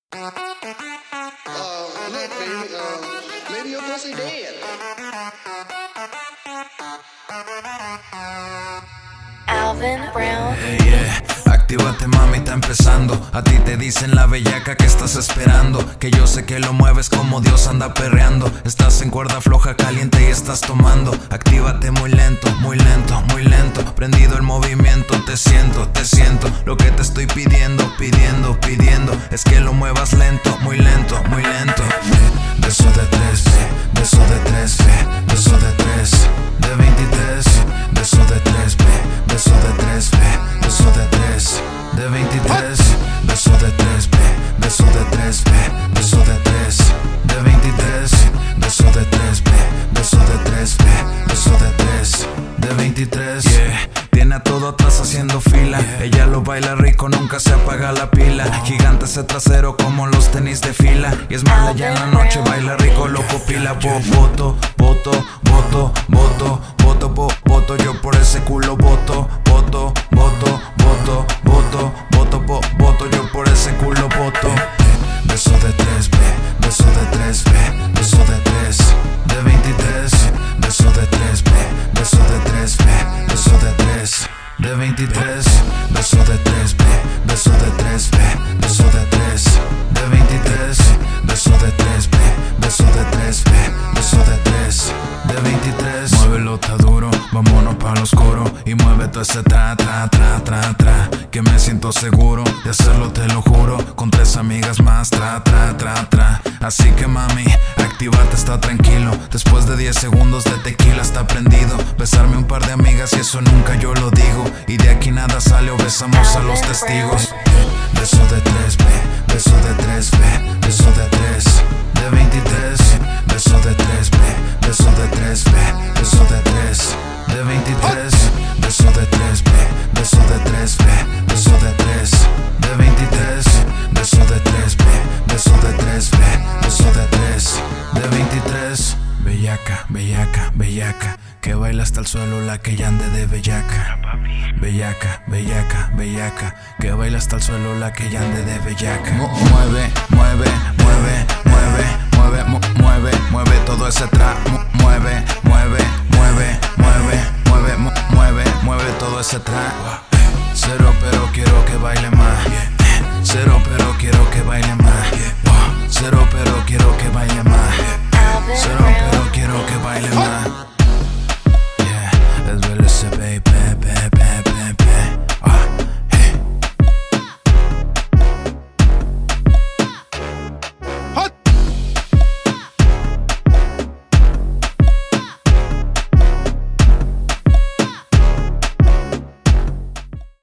Look, baby, maybe your pussy dead. Alvin Brown. Yeah. Actívate, mami, está empezando. A ti te dicen la bellaca que estás esperando, que yo sé que lo mueves como Dios anda perreando. Estás en cuerda floja, caliente y estás tomando. Actívate muy lento, muy lento, muy lento. Prendido el movimiento, te siento, te siento. Lo que te estoy pidiendo, pidiendo, pidiendo es que lo muevas lento, muy lento, muy lento. Beso de 3, beso de 3, beso de 3, de 23. Beso de 3, beso de 3, beso de 3, de 23. Beso de 3, beso de 3, beso de 3, de 23. Beso de 3, beso de 3, beso de 3, de 23. Yeah. Tiene a todo atrás haciendo fila. Ella lo baila rico, nunca se apaga la pila. Gigante ese trasero como los tenis de fila. Y es mala ya en la noche, baila rico, loco pila. Voto, voto, voto, voto, voto, voto. Yo por ese culo voto, voto, voto, voto, voto, voto, voto. Yo por ese culo voto. Beso de 3, beso de 3, beso de 3, de 23. Beso de 3, beso de 3, beso de 3, de 23. Beso de 3, beso de 3, beso de 3, de 23. Beso de 3, beso de 3, beso de 3, de 23. Muévelo, está duro, vámonos pa' los coros. Y mueve todo ese tra, tra, tra, tra, tra. Que me siento seguro de hacerlo, te lo juro. Con 3 amigas más, tra, tra, tra, tra. Así que mami, activarte, está tranquilo. Después de 10 segundos de tequila está prendido. Besarme un par de amigas y eso nunca yo lo digo. Y de aquí nada sale o besamos a los testigos. Beso de 3, beso de 3, beso de 3, de 23. Beso de 3, beso de 3, beso de 3, de 23. Beso de 3, beso de 3, beso de 3, de 23. Beso de 3, beso de 3, beso de 3, de 23. Bellaca, bellaca, bellaca, que baila hasta el suelo la que ya ande de bellaca. Bellaca, bellaca, bellaca, que baila hasta el suelo la que ya ande de bellaca. Mueve, mueve, mueve, mueve, mueve, mueve, mueve todo ese tra. Mueve, mueve, mueve, mueve, mueve, mueve, mueve todo ese tra. Cero pero quiero que baile más. Cero pero quiero que baile